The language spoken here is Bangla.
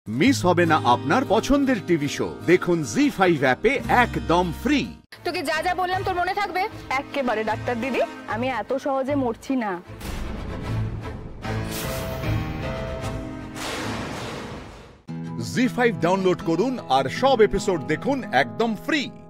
মিস হবে না আপনার পছন্দের টিভি শো। দেখুন জি5 অ্যাপে একদম ফ্রি। তোকে যা যা বললাম তোর মনে থাকবে? একেবারে ডাক্তার দিদি, আমি এত সহজে মরছি না। জি5 ডাউনলোড করুন আর সব এপিসোড দেখুন একদম ফ্রি।